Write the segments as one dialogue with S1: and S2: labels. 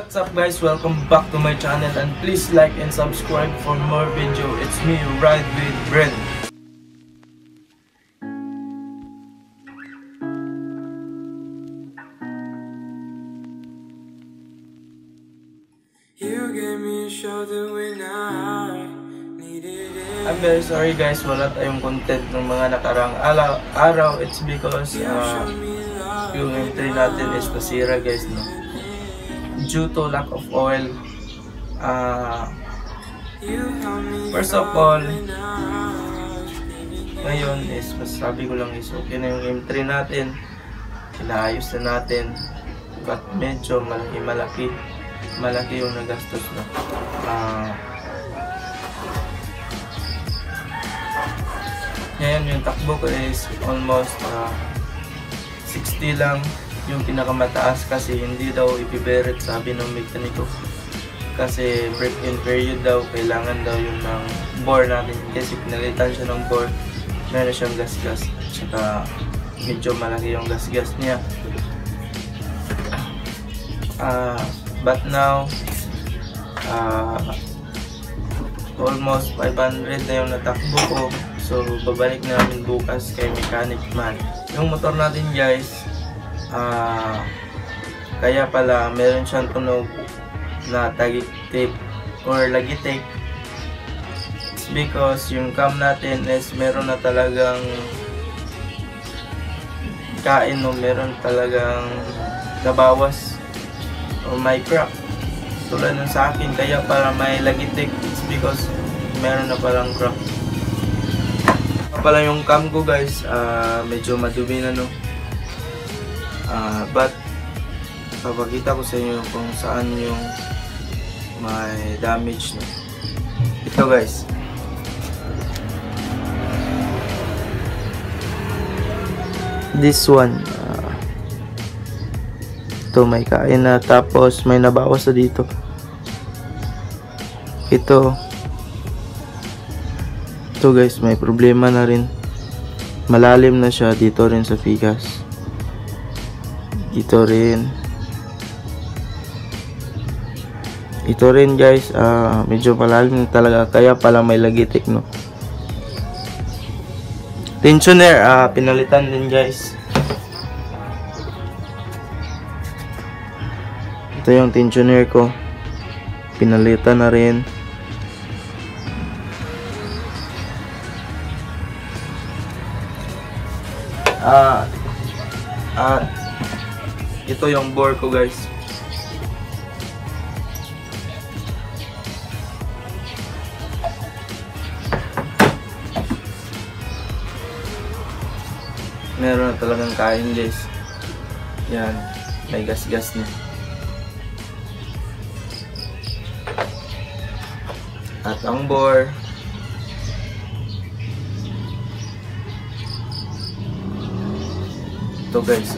S1: What's up guys, welcome back to my channel and please like and subscribe for more video. It's me, Ride with Bren.
S2: You gave me a shoulder when I needed it.
S1: I'm very sorry guys, wala tayong content ng mga nakarang araw. It's because yung entry natin is nasira guys, no? Due to lack of oil. First of all, ngayon is masasabi ko lang is okay na yung M3 natin, inaayos na natin, but medyo malaki yung nagastos na. Ngayon yung takbo ko is almost 60 lang yung pinakamataas kasi hindi daw ipiberet, sabi ng mekaniko, kasi break-in period daw, kailangan daw yung ng bore natin kasi pinalitan siya ng bore, meron siyang gas-gas, tsaka medyo malaki yung gas-gas niya. But now almost 500 na yung natakbo ko, so babalik namin bukas kay mechanic man yung motor natin guys. Kaya pala meron siyang tunog na tagik tape or lagi tape. It's because yung cam natin is meron na talagang kain, no? Meron talagang nabawas o may crack tulad ng sa akin, kaya para may lagi tape. It's because meron na palang crack. Pala yung cam ko guys, medyo madumi na, no? But papakita ko sa inyo kung saan yung may damage, no? Ito guys, this one, ito may kain na, tapos may nabawas na dito. Ito guys, may problema na rin, malalim na siya dito rin sa pikas, dito rin, ito rin guys, medyo malalim talaga, kaya pala may lagitik, no? Tensioner, pinalitan din guys. Ito yung tensioner ko, pinalitan na rin. Ito yung bore ko guys. Meron na talagang kain guys. Yan, may gas-gas na. At ang bore, ito guys,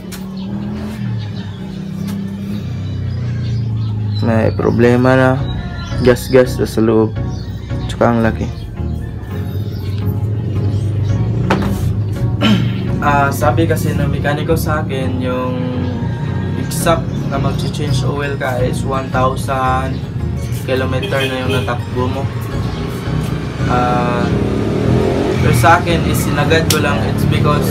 S1: may problema na, gas-gas sa loob, tsaka ang laki. Sabi kasi ng mekaniko sa akin, yung exact na mag-change oil ka is 1,000 kilometer na yung natakbo mo. Pero sa akin is sinagad ko lang. It's because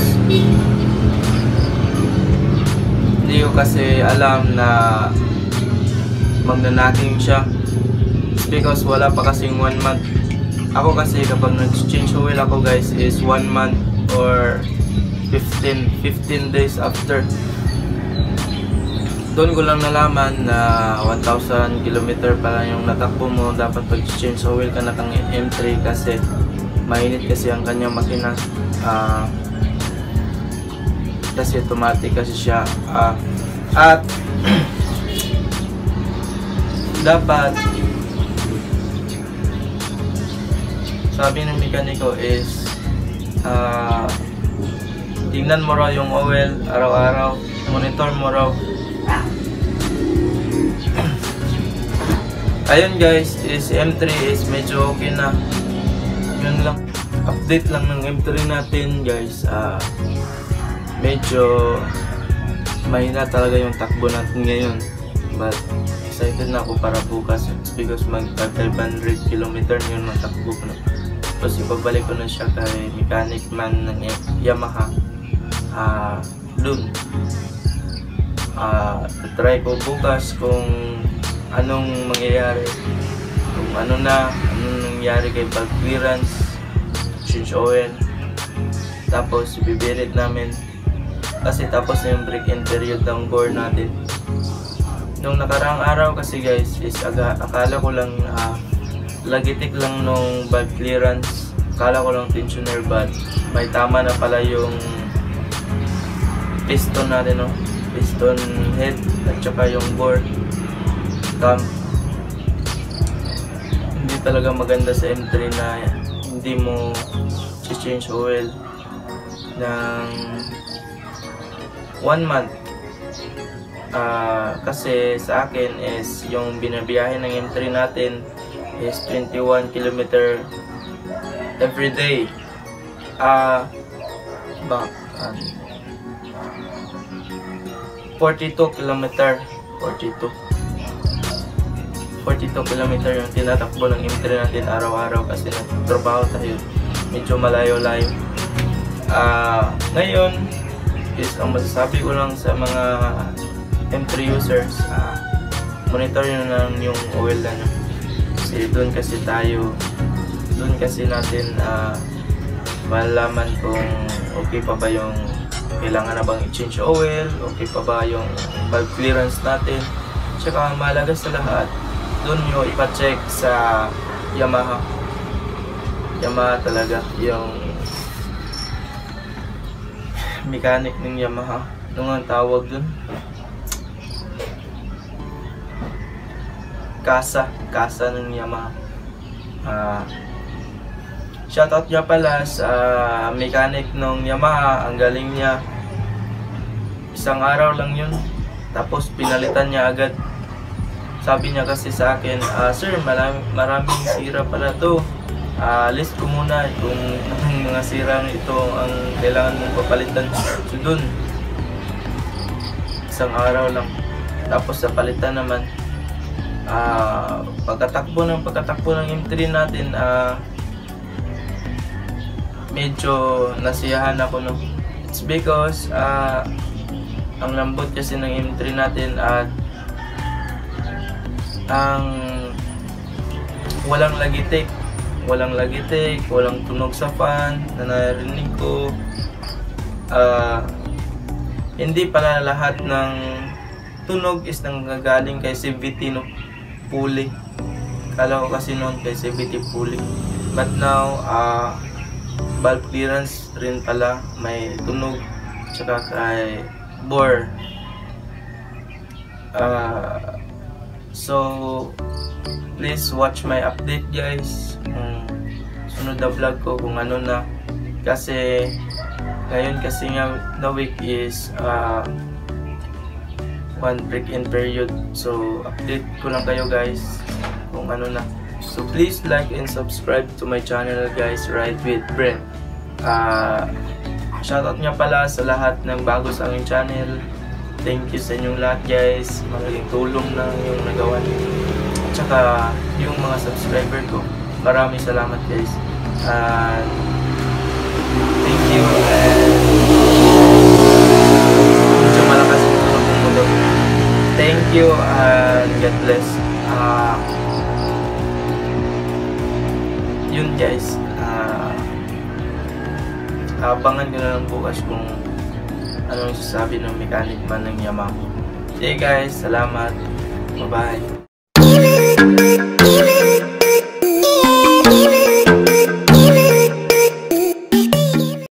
S1: hindi ko kasi alam na magnanaking siya. It's because wala pa kasing 1 month. Ako kasi kapag nag-change oil ako guys is 1 month or 15 days after. Doon ko lang nalaman na 1,000 km pa lang yung natakbo mo, dapat pag-change oil ka na kang M3 kasi mainit kasi ang kanyang makina. Kasi automatic kasi siya. At dapat, sabi ng mekaniko is tingnan mo raw yung oil araw-araw, monitor mo raw. Ayun guys, is M3 is medyo okay na. Yun lang, update lang ng M3 natin guys. Medyo mahina talaga yung takbo natin ngayon, but excited na ako para bukas because mag 500 km yun matakbo ko na. Tapos ipabalik ko na siya kay mechanic man ng Yamaha. Dun try ko bukas kung anong mangyayari, kung anong nangyari kay valve clearance, change oil, tapos ibibirit namin kasi tapos na yung break-in period ng bore natin. Nung nakaraang araw kasi guys is akala ko lang lagitik lang nung valve clearance, akala ko lang tensioner valve. May tama na pala yung piston natin, no? Piston head at saka yung bore cam. Hindi talaga maganda sa M3 na hindi mo change oil ng 1 month. Kasi sa akin is yung binabiyahe ng M3 natin is 21 km every day. 42 km 42 km yung tinatakbo ng M3 natin araw-araw kasi nagtrabaho tayo medyo malayo-layo. Ngayon is ang masasabi ko lang sa mga M3 users, monitor nyo lang yung oil na nyo kasi doon kasi natin malaman kung okay pa ba yung kailangan na bang i-change oil, okay pa ba yung valve clearance natin. Tsaka mahalaga sa lahat, doon nyo ipa-check sa Yamaha talaga, yung mechanic ng Yamaha, ano ang tawag dun? Kasa ng Yamaha. Shoutout niya pala sa mechanic ng Yamaha, ang galing niya. Isang araw lang yun, tapos pinalitan niya agad. Sabi niya kasi sa akin, sir, maraming sira pala to. List ko muna kung anong mga sirang ito ang kailangan mong papalitan. So dun, isang araw lang. Tapos sa palitan naman, pagkatakbo ng M3 natin, medyo nasiyahan ako, no? It's because ang lambot kasi ng M3 natin at ang walang lagitik, walang tunog sa fan na narinig ko. Hindi pala lahat ng tunog is nanggagaling kay CVT, no? Pulley. Kala ko kasi noon kay CVT pulley. But now, valve clearance rin pala may tunog, tsaka kay bore. So please watch my update guys, sunod na vlog ko kung ano na, kasi ngayon kasi nga the week is one break-in period, so update ko lang kayo guys kung ano na. So please like and subscribe to my channel guys, Ride with Brent. Shoutout nga pala sa lahat ng bago sa aming channel. Thank you sa inyong lahat guys, malaking tulong na yung nagawa niyo. At saka yung mga subscriber ko, maraming salamat guys. Thank you, and medyo malakas yung tulong kong mundo. Thank you and God bless. Yun guys, abangan ko na lang bukas kung anong sasabi ng mechanic man ng Yamaha. Okay guys, salamat. Bye bye.